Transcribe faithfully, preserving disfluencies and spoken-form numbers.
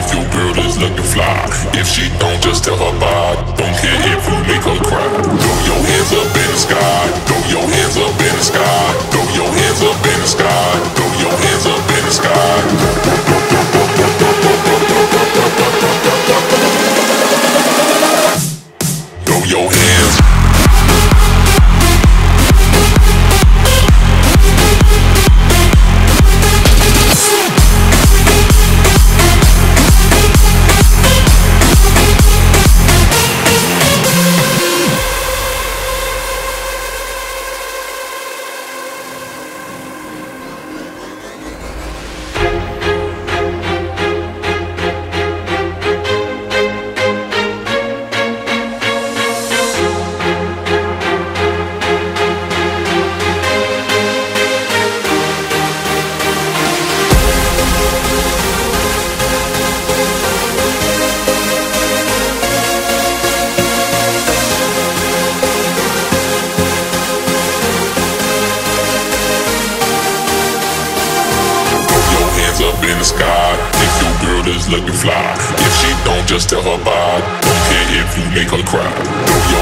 if your girl is looking fly. If she don't, just tell her bye. Don't care if you make her cry. Throw your hands up in the sky. Throw your hands up in the sky. Throw your hands up in the sky. Throw your hands up in the sky. Throw your hands. Looking fly. If she don't, just tell her bye. Don't care if you make her cry. Throw your